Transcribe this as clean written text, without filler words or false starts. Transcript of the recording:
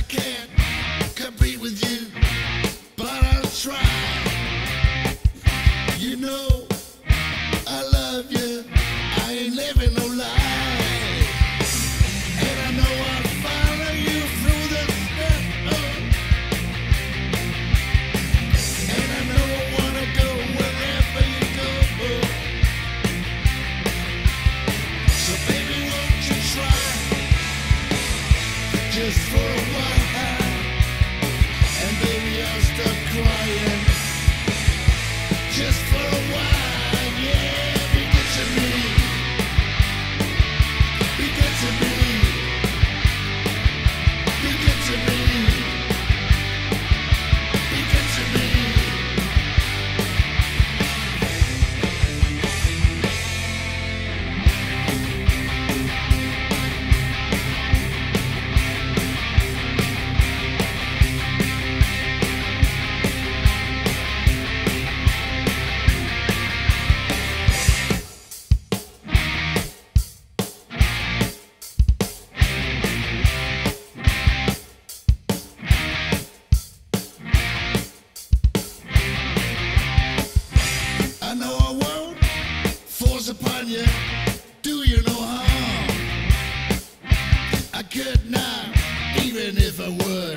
can't compete with you, but I'll try. You know I love you, I ain't living no lie. And I know I'll follow you through the snow. And I know I wanna go wherever you go. So baby, won't you try, just for a while. And baby, I'll stop crying, just for a while. Yeah, be good to me, be good to me, be good to me, be good to me. I know I won't force upon you, do you no harm. I could not, even if I would.